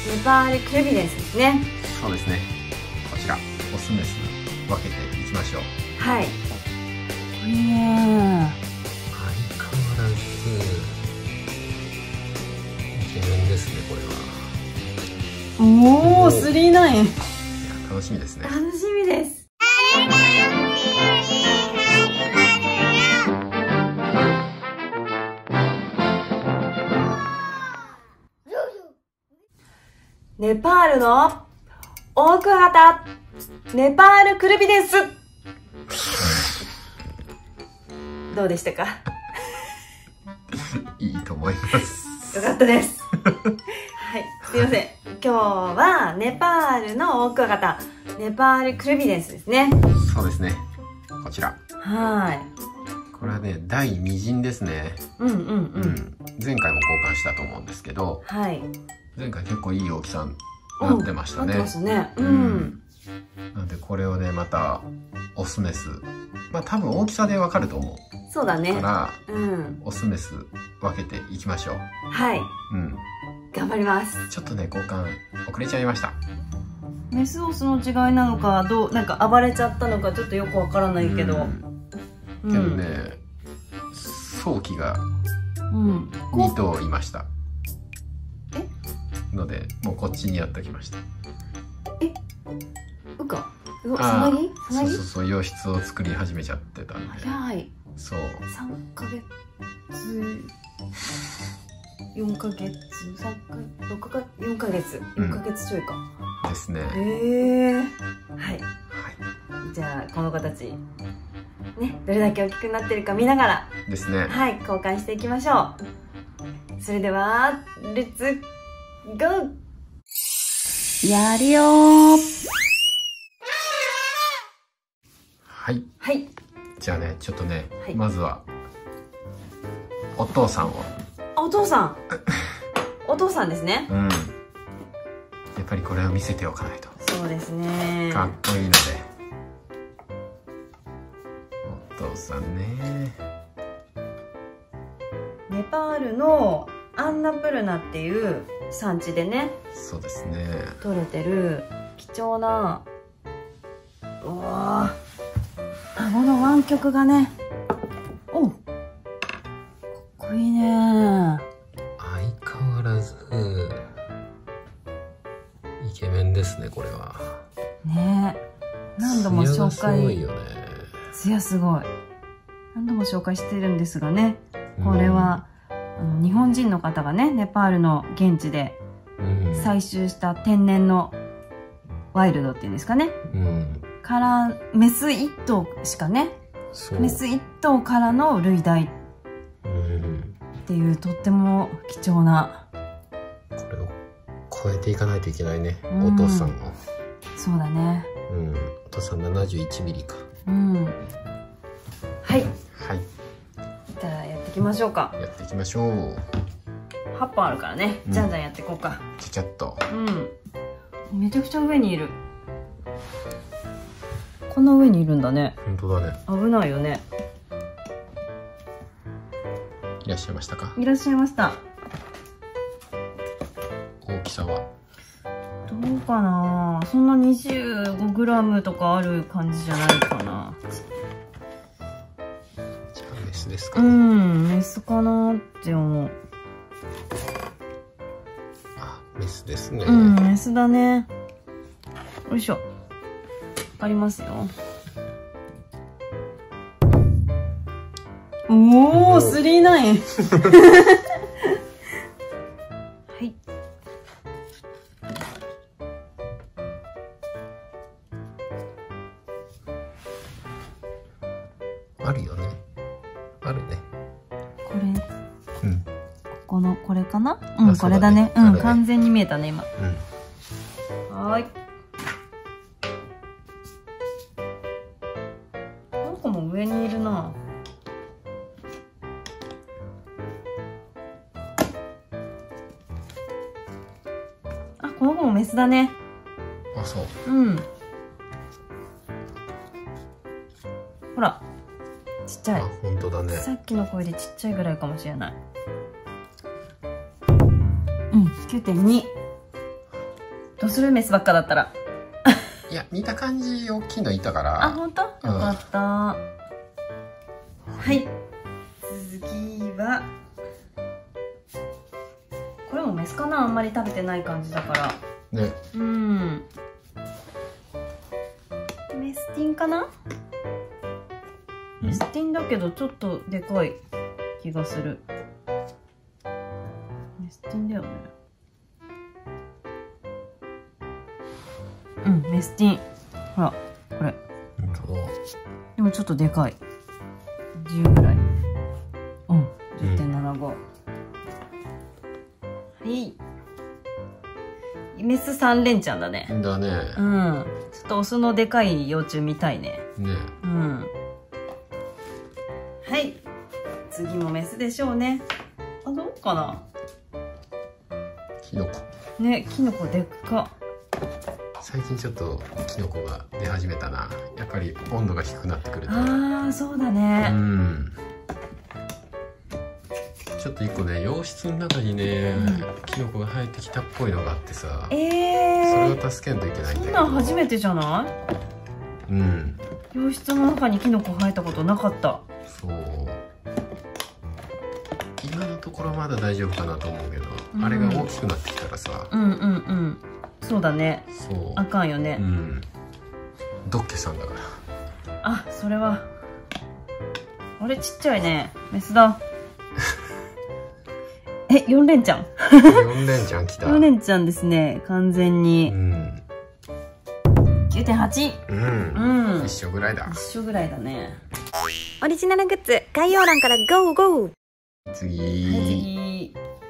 パールクルビデンスですね。 そうですね。こちらオスメス分けていきましょう。 はい。 相変わらずイケメンですね、これは。 おお、39。 楽しみですね。 楽しみです。ネパールのオオクワガタ、ネパールクルビデンス。どうでしたか？ いいと思います。 よかったです。はい、すいません。今日はネパールのオオクワガタ、ネパールクルビデンスですね。 そうですね。こちら。 はい。 これはね、大未人ですね。 うん。 前回も交換したと思うんですけど、 はい。 前回結構いい大きさになってましたね。 なってますね。 なのでこれをね、またオスメス、まあ多分大きさでわかると思う。 そうだね。 から、オスメス分けていきましょう。 はい。頑張ります。 ちょっとね、交換遅れちゃいました。 メスオスの違いなのか、なんか暴れちゃったのか、ちょっとよくわからないけど。 けどね、早期が2頭いました。ので、もうこっちにやっておきました。 さなぎ？ そう、洋室を作り始めちゃってたんで。 早い。 そう。 3ヶ月、4ヶ月、4ヶ月ちょいか。 ですね。 はい。じゃあこの子たちね、どれだけ大きくなってるか見ながらですね。 はい、交換していきましょう。それではレッツゴー。やるよー。 はい。 はい。 じゃあね、ちょっとね、まずはお父さんを。 お父さん。お父さんですね。 やっぱりこれを見せておかないと。 そうですね。 かっこいいので。お父さんね。 ネパールのアンナプルナっていう産地でね。 そうですね。 取れてる貴重な。うわー。顎の湾曲がね。お。かっこいいね。 相変わらずイケメンですね、これは。 ねえ、何度も紹介。 すごいよね。 艶すごい。何度も紹介してるんですがね、これは日本人の方がね、ネパールの現地で採集した天然のワイルドっていうんですかね、からメス1頭しかね、メス1頭からの類代っていうとっても貴重な。 これを超えていかないといけないね、お父さんを。 そうだね。 お父さん71ミリか。 はい。 はい。 じゃあやっていきましょうか。 やっていきましょう。 8本あるからね、じゃんじゃんやっていこうか。 ちゃちゃっと。 めちゃくちゃ上にいる。こんな上にいるんだね。 本当だね。 危ないよね。 いらっしゃいましたか。 いらっしゃいました。 大きさはどうかな。そんな 25g とかある感じじゃないかな。 じゃあメスですかね。 メスかなって思う。 あ、メスですね。 メスだね。よいしょ。わかりますよ。おお、39。はい。 あるよね。あるね。 これ。この、これかな。これだね。完全に見えたね、今。はーい。この子も上にいるな。あ、この子もメスだね。 あ、そう。 ほら。ちっちゃい。 あ、本当だね。 さっきの声でちっちゃいぐらいかもしれない。9.2。 どうする？メスばっかだったら。 いや、見た感じ大きいのいたから。 あ、本当？よかった。はい。次は、これもメスかな？あんまり食べてない感じだから。 ね。 うん。メスティンかな？メスティンだけどちょっとでかい気がする。メスティンだよね。うん、メスティン。ほら、これ。でもちょっとでかい。10ぐらい。うん、10.75。はい。メス3連チャンだね。 だね。 うん。ちょっとオスのでかい幼虫見たいね。 ね。 うん。はい。次もメスでしょうね。あ、どうかな。 キノコ。 ね、キノコでっか。 最近ちょっとキノコが出始めたな。やっぱり温度が低くなってくると。 ああ、そうだね。 うん。ちょっと一個ね、洋室の中にね、キノコが生えてきたっぽいのがあってさ。それを助けんといけないんだけど。 そんなん初めてじゃない？ うん。 洋室の中にキノコ生えたことなかった。 そう。今のところまだ大丈夫かなと思うけど、あれが大きくなってきたらさ。 うんうんうん。そうだね。 そう。 あかんよね。 うん。ドッケさんだから。 あ、それは。あれちっちゃいね。メスだ。え、4連チャン。 4連チャンきた。 4連チャンですね。完全に。 うん。 9.8。 うん。一緒ぐらいだ。 一緒ぐらいだね。 オリジナルグッズ概要欄からゴーゴー。 次。 はい、次。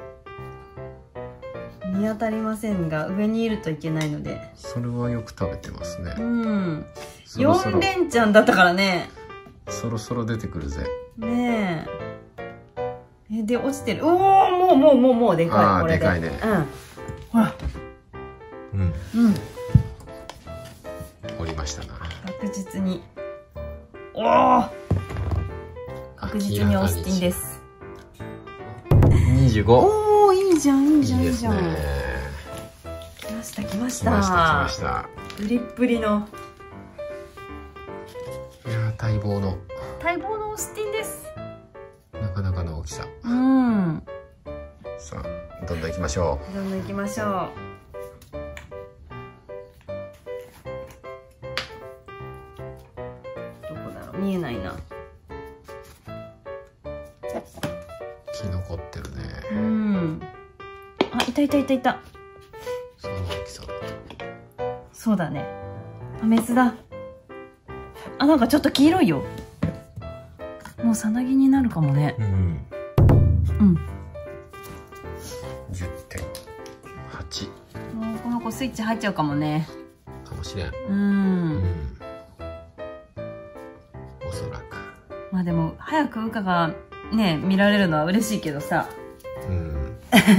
見当たりませんが、上にいるといけないので。 それはよく食べてますね。 うん。4連チャンだったからね。 そろそろ出てくるぜ。 ねえ。で、落ちてる。おお、もうでかい。 ああ、でかいね。 うん。ほら。 うん。 うん。 降りましたな。 確実に。おお。確実にオースティンです。 25。 おお、いいじゃん、いいじゃん、 いいですね。 来ました、来ました。 来ました、来ました。 プリップリの。 いや、待望の。 待望のオースティンです。 なかなかの大きさ。 うん。 さあ、どんどん行きましょう。どんどん行きましょう。どこだろう、見えないな。 生き残ってるね。 うん。あ、いたいたいたいた。 その大きさだと。 そうだね。あ、メスだ。あ、なんかちょっと黄色いよ。もうさなぎになるかもね。 うん。 うん。 10.8。 もうこの子スイッチ入っちゃうかもね。 かもしれん。 うん。 おそらく。 まあでも早く羽化がね見られるのは嬉しいけどさ。 うん。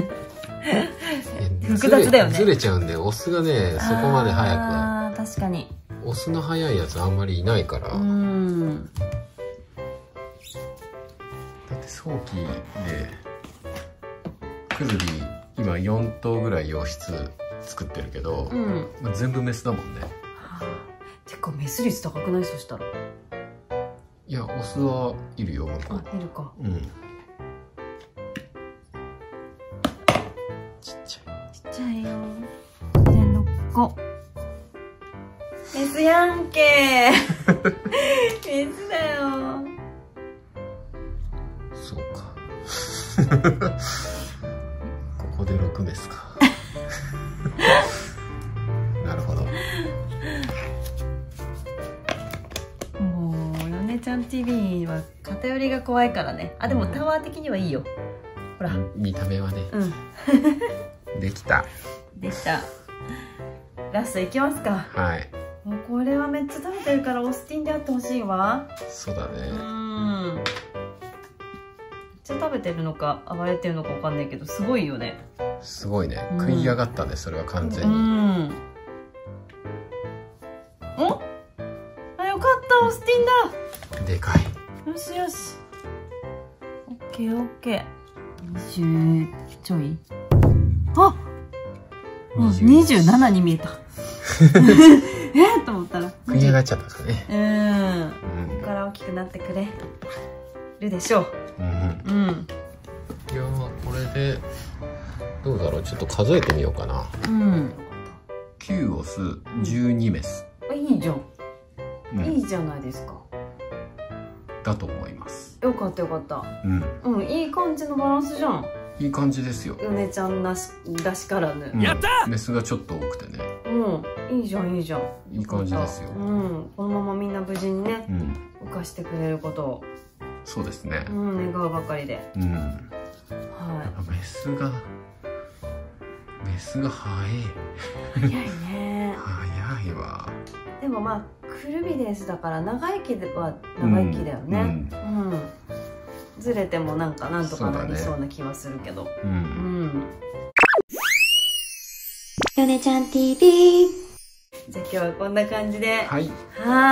複雑だよね。 ずれちゃうんで、オスがね、そこまで早くは。 ああ、確かに。 オスの早いやつあんまりいないから。だって早期でクズリ今4頭ぐらい洋室作ってるけど、まあ、全部メスだもんね。 てかメス率高くない？そしたら。 いや、オスはいるよ、向こう。 あ、いるか。 うん。ちっちゃい。 ちっちゃいよ。1.65。メスやんけー。メスだよ。 そうか。ここで6メスか。なるほど。 もうヨネちゃん TV は偏りが怖いからね。あ、でもタワー的にはいいよ。ほら。 見た目はね。 うん。 できた。 できた。ラストいきますか。 はい。 もうこれはめっちゃ食べてるからオースティンであってほしいわ。 そうだね。 めっちゃ食べてるのか暴れてるのかわかんないけどすごいよね。 すごいね。食い上がったね、それは完全に。 お？あ、よかったオースティンだ。でかい。 よしよし。オッケーオッケー。20ちょい。あ、 27に見えた。と思ったら。 食い上がっちゃったんですかね。 ここから大きくなってくれるでしょう。いやこれでどうだろう、ちょっと数えてみようかな。9オス12メス。 いいじゃん。いいじゃないですか。 だと思います。 よかったよかった。いい感じのバランスじゃん。 いい感じですよ。 ヨネちゃんらしからぬ。 やった。メスがちょっと多くてね。いいじゃんいいじゃん。いい感じですよ。このままみんな無事にね、浮かしてくれることを。そうですね。願うばかりで。はい。メスが早い。早いね。早いわ。でもまあクルビデンスだから長生きは長生きだよね。ずれてもなんとかなりそうな気はするけど。ヨネちゃん TV。じゃあ今日はこんな感じで。はい。い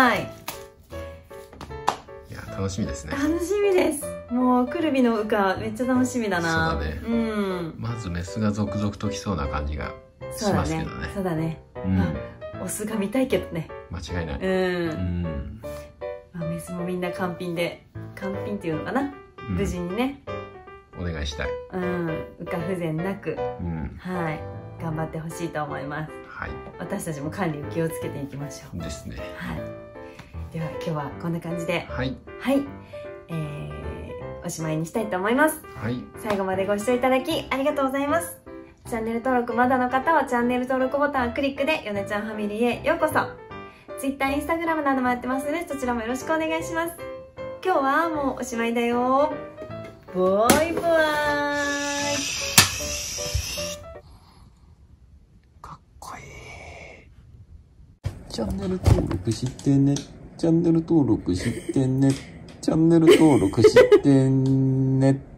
や楽しみですね。楽しみです。もうクルビの羽化めっちゃ楽しみだな。そうだね。まずメスが続々と来そうな感じがしますけどね。そうだね。オスが見たいけどね。間違いない。メスもみんな完品っていうのかな。無事にね。お願いしたい。羽化不全なく。はい。頑張ってほしいと思います。はい。私たちも管理を気をつけていきましょう。ですね。はい。では今日はこんな感じで。はい。はい。おしまいにしたいと思います。はい。最後までご視聴いただきありがとうございます。チャンネル登録まだの方はチャンネル登録ボタンをクリックでヨネちゃんファミリーへようこそ。Twitter、Instagram などもやってますのでそちらもよろしくお願いします。今日はもうおしまいだよ。バイバイ。かっこいい。チャンネル登録してね。チャンネル登録してね。チャンネル登録してね。